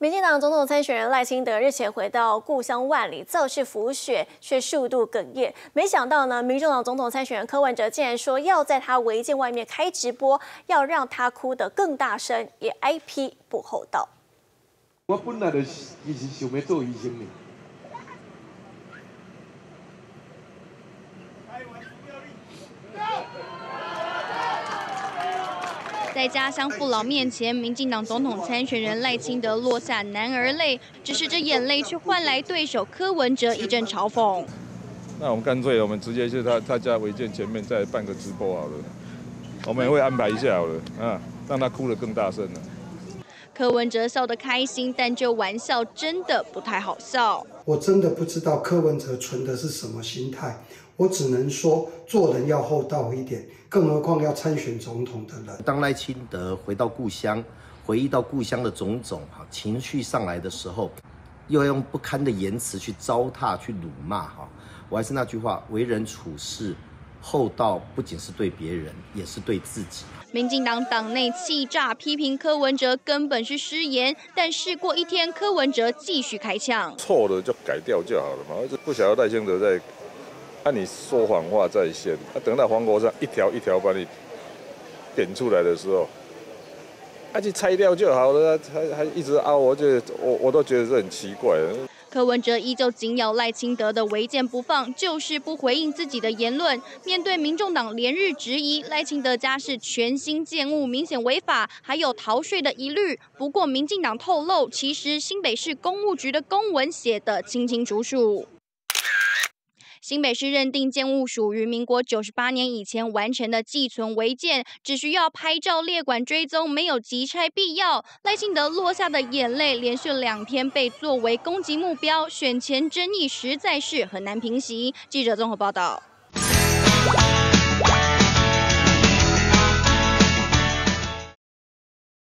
民进党总统参选人赖清德日前回到故乡万里造势辅选，却数度哽咽。没想到呢，民众党总统参选人柯文哲竟然说要在他违建外面开直播，要让他哭得更大声，也挨批不厚道。 我本来就是想要做医生的。 在家乡父老面前，民进党总统参选人赖清德落下男儿泪，只是这眼泪却换来对手柯文哲一阵嘲讽。 那我们干脆，我们直接去他家违建前面再办个直播好了，我们也会安排一下好了，让他哭得更大声了。 柯文哲笑得开心，但这玩笑真的不太好笑。 我真的不知道柯文哲存的是什么心态。 我只能说，做人要厚道一点，更何况要参选总统的人。 当赖清德回到故乡，回忆到故乡的种种，情绪上来的时候，又要用不堪的言辞去糟蹋、去辱骂，我还是那句话，为人处事厚道，不仅是对别人，也是对自己。 民进党党内气炸，批评柯文哲根本是失言，但事过一天，柯文哲继续开枪， 错了就改掉就好了嘛，不晓得赖清德在。 你说谎话在先，等到黄国昌一条一条把你点出来的时候，去拆掉就好了，还一直凹，我都觉得是很奇怪。 柯文哲依旧紧咬赖清德的违建不放，就是不回应自己的言论。面对民众党连日质疑，赖清德家是全新建物，明显违法，还有逃税的疑虑。不过，民进党透露，其实新北市公务局的公文写得清清楚楚。 新北市认定建物属于民国98年以前完成的寄存违建，只需要拍照列管追踪，没有急拆必要。赖清德落下的眼泪，连续2天被作为攻击目标，选前争议实在是很难平息。记者综合报道。